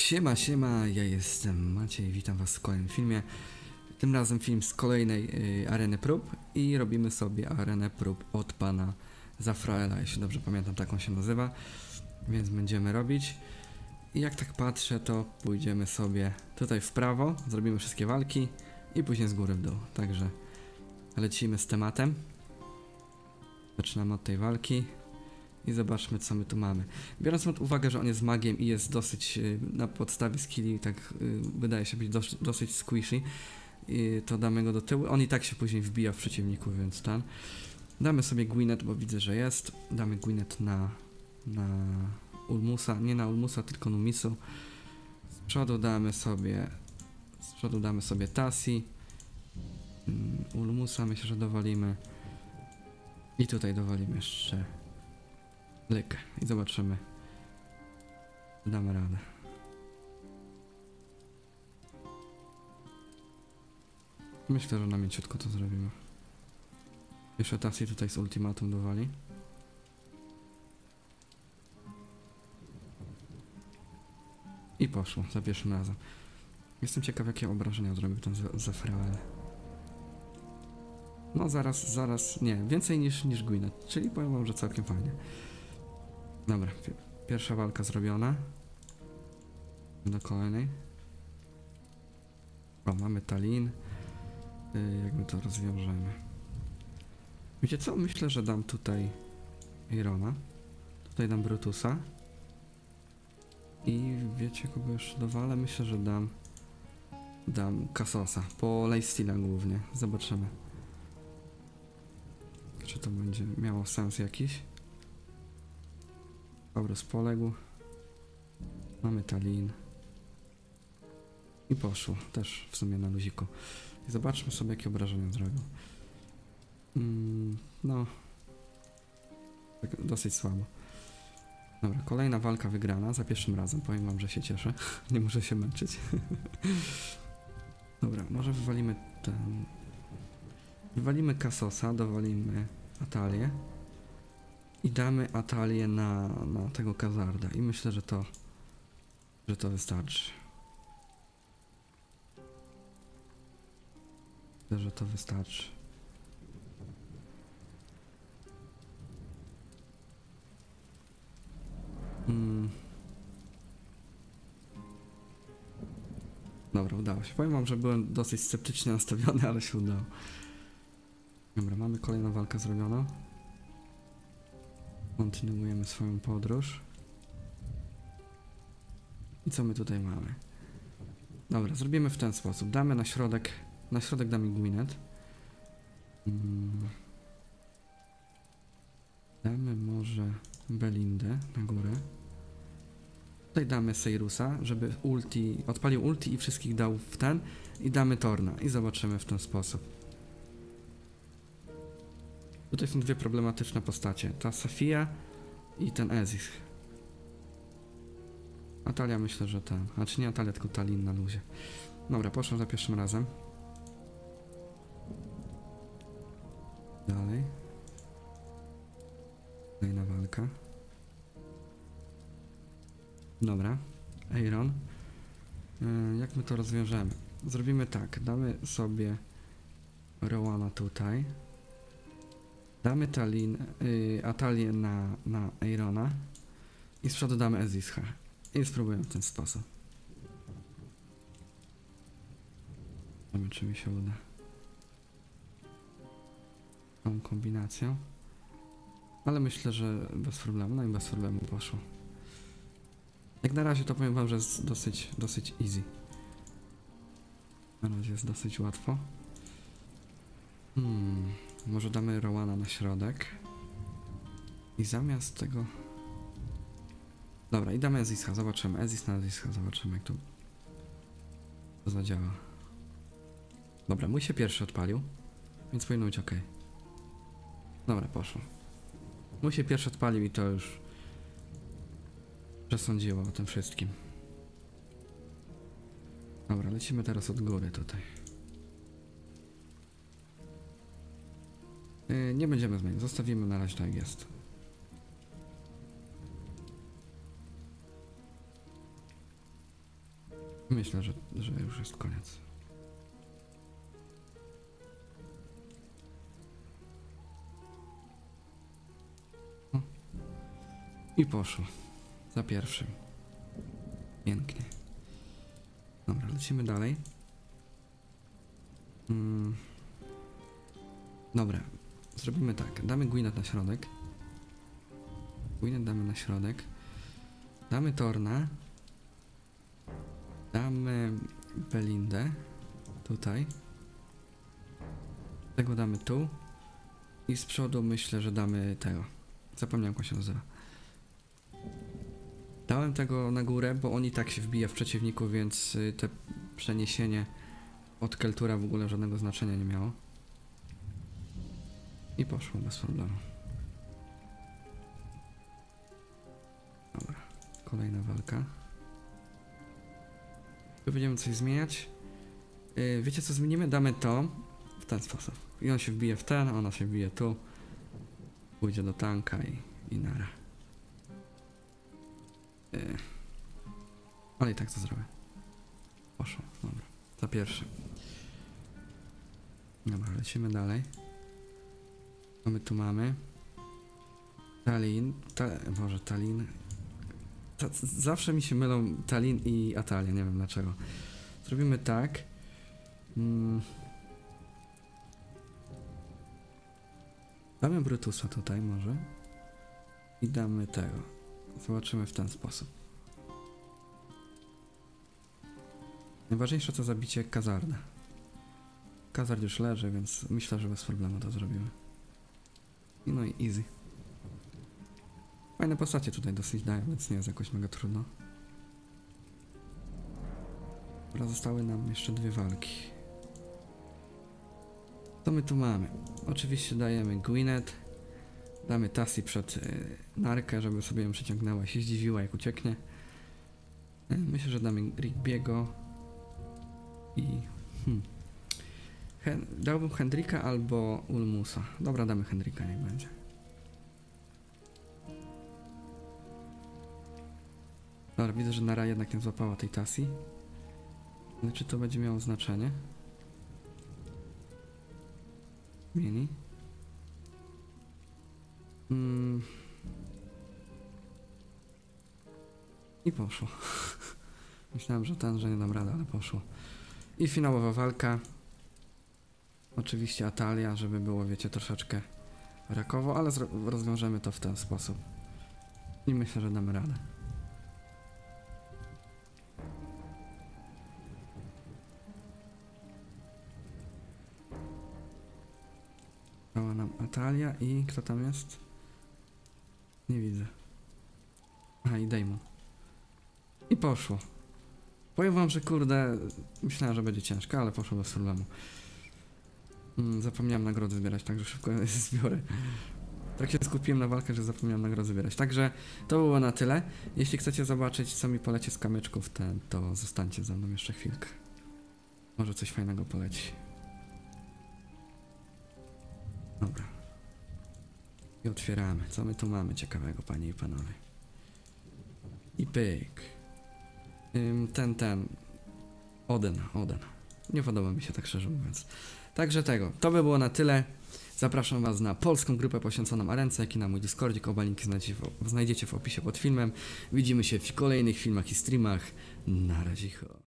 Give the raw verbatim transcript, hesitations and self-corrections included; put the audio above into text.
Siema, siema, ja jestem Maciej, witam was w kolejnym filmie. Tym razem film z kolejnej y, areny prób i robimy sobie arenę prób od pana Zafraela, jeśli dobrze pamiętam, tak on się nazywa. Więc będziemy robić. I jak tak patrzę, to pójdziemy sobie tutaj w prawo, zrobimy wszystkie walki i później z góry w dół. Także lecimy z tematem. Zaczynamy od tej walki. I zobaczmy, co my tu mamy. Biorąc pod uwagę, że on jest magiem i jest dosyć y, na podstawie skilli, tak y, wydaje się być dos dosyć squishy, y, to damy go do tyłu. On i tak się później wbija w przeciwniku, więc ten. Damy sobie Gwyneth, bo widzę, że jest. Damy Gwyneth na, na Ulmusa, nie na Ulmusa, tylko Numisu. Z przodu damy sobie, z przodu damy sobie Tassi. Y, Ulmusa myślę, że dowalimy. I tutaj dowalimy jeszcze Lykę i zobaczymy, czy damy radę. Myślę, że na mięciutko to zrobimy. Jeszcze Tassi tutaj z ultimatum dowali. I poszło za pierwszym razem. Jestem ciekaw, jakie obrażenia zrobił ten Zafrael. No zaraz, zaraz, nie, więcej niż, niż Gwyneth, czyli powiem wam, że całkiem fajnie. Dobra, pierwsza walka zrobiona. Do kolejnej. O, mamy Talin. Yy, jak my to rozwiążemy? Wiecie co? Myślę, że dam tutaj Irona. Tutaj dam Brutusa. I wiecie, kogo już dowalę? Myślę, że dam dam Kassosa. Po lifesteala głównie. Zobaczymy, czy to będzie miało sens jakiś. Paulus poległ. Mamy Talin. I poszło. Też w sumie na luziku. I zobaczmy sobie, jakie obrażenia zrobił. Mm, no. Tak dosyć słabo. Dobra, kolejna walka wygrana. Za pierwszym razem. Powiem wam, że się cieszę. Nie muszę się męczyć. Dobra, może wywalimy ten... Wywalimy Kassosa, dowalimy Atalię. I damy Atalię na, na tego Kazarda. I myślę, że to że to wystarczy. Myślę, że to wystarczy. Hmm. Dobra, udało się. Powiem wam, że byłem dosyć sceptycznie nastawiony, ale się udało. Dobra, mamy kolejną walkę zrobioną. Kontynuujemy swoją podróż. I co my tutaj mamy? Dobra, zrobimy w ten sposób. Damy na środek, na środek damy Gwyneth. Hmm. Damy może Belindę na górę. Tutaj damy Seirusa, żeby ulti, odpalił ulti i wszystkich dał w ten. I damy Torna i zobaczymy w ten sposób. Tutaj są dwie problematyczne postacie. Ta Safia i ten Ezis. Atalia myślę, że ten. Znaczy nie Atalia, tylko Talin na luzie. Dobra, poszłem za pierwszym razem. Dalej. Kolejna walka. Dobra. Eiron. Yy, jak my to rozwiążemy? Zrobimy tak. Damy sobie Rowana tutaj. Damy Talin, yy, Atalię na, na Eirona. I z przodu damy Ezisha. I spróbujemy w ten sposób. Zobaczymy, czy mi się uda. Tą kombinacją. Ale myślę, że bez problemu. No i bez problemu poszło. Jak na razie to powiem wam, że jest dosyć, dosyć easy. Na razie jest dosyć łatwo. Hmm, może damy Rowana na środek. I zamiast tego... Dobra, i damy Ezisha, zobaczymy. Ezis na Ezisha, zobaczymy, jak to, to zadziała. Dobra, mój się pierwszy odpalił, więc powinno być ok. Dobra, poszło. Mój się pierwszy odpalił i to już przesądziło o tym wszystkim. Dobra, lecimy teraz od góry tutaj. Yy, nie będziemy zmieniać, zostawimy na razie tak jak jest. Myślę, że, że już jest koniec. O. I poszło. Za pierwszym. Pięknie. Dobra, lecimy dalej. Mm. Dobra, zrobimy tak. Damy Gwyneth na środek. Gwyneth damy na środek. Damy Torna. Damy Belindę. Tutaj. Tego damy tu. I z przodu myślę, że damy tego. Zapomniałem, jak się nazywa. Dałem tego na górę, bo on i tak się wbija w przeciwniku, więc te przeniesienie od Keltura w ogóle żadnego znaczenia nie miało. I poszło bez problemu. Dobra, kolejna walka. Tu będziemy coś zmieniać. Yy, wiecie co zmienimy? Damy to w ten sposób. I on się wbije w ten, ona się wbije tu. Pójdzie do tanka i, i nara. Yy. Ale i tak to zrobię. Poszło, dobra. Za pierwszy. Dobra, lecimy dalej. Co my tu mamy? Talin. Ta, Boże, Talin. Ta, zawsze mi się mylą Talin i Atalia, nie wiem dlaczego. Zrobimy tak. Hmm. Damy Brutusa tutaj może. I damy tego. Zobaczymy w ten sposób. Najważniejsze to zabicie Kazarda. Kazard już leży, więc myślę, że bez problemu to zrobimy. I no i easy. Fajne postacie tutaj dosyć dają, więc nie jest jakoś mega trudno. Dobra, zostały nam jeszcze dwie walki. Co my tu mamy? Oczywiście dajemy Gwyneth. Damy Tassi przed y, Narkę, żeby sobie ją przyciągnęła i się zdziwiła, jak ucieknie. Y, myślę, że damy Rigby'ego. I... Hmm. Hen dałbym Hendrika albo Ulmusa. Dobra, damy Hendrika, niech będzie. Dobra, widzę, że Nara jednak nie złapała tej Tassi. Ale czy to będzie miało znaczenie? Zmieni. Mm. I poszło. Myślałem, że ten, że nie dam rady, ale poszło. I finałowa walka. Oczywiście Atalia, żeby było, wiecie, troszeczkę rakowo, ale rozwiążemy to w ten sposób. I myślę, że damy radę. Dała nam Atalia i kto tam jest? Nie widzę. Aha, i Damon. I poszło. Powiem wam, że kurde, myślałem, że będzie ciężko, ale poszło bez problemu. Mm, zapomniałem nagrody zbierać, także szybko je zbiorę. Tak się skupiłem na walkę, że zapomniałem nagrody zbierać. Także to było na tyle. Jeśli chcecie zobaczyć, co mi poleci z kamyczków, ten, to zostańcie ze mną jeszcze chwilkę. Może coś fajnego poleci. Dobra. I otwieramy. Co my tu mamy ciekawego, panie i panowie? I pyk. Ym, ten, ten. Oden, Oden. Nie podoba mi się, tak szczerze mówiąc. Także tego. To by było na tyle. Zapraszam was na polską grupę poświęconą Arence, jak i na mój Discordzie. Oba linki znajdziecie w, znajdziecie w opisie pod filmem. Widzimy się w kolejnych filmach i streamach. Na razie.